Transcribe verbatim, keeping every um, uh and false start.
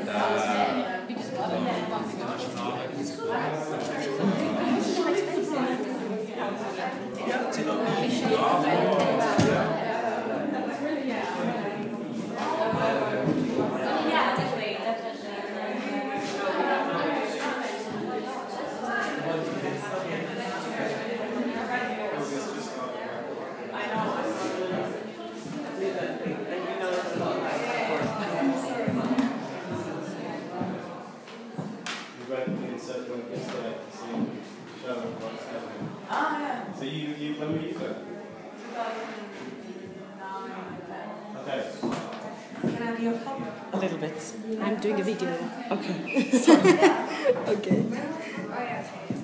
So you, you, when were you good? Okay. Can I be of help? A little bit. I'm doing a video. Okay. Sorry. Okay.